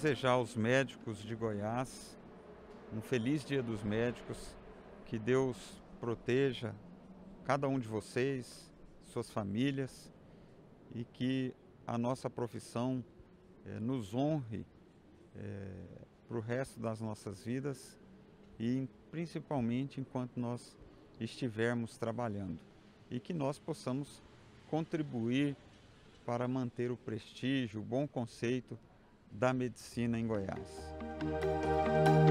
desejar aos médicos de Goiás um feliz Dia dos Médicos, que Deus proteja cada um de vocês, suas famílias, e que a nossa profissão nos honre para o resto das nossas vidas e principalmente enquanto nós estivermos trabalhando, e que nós possamos contribuir para manter o prestígio, o bom conceito da medicina em Goiás.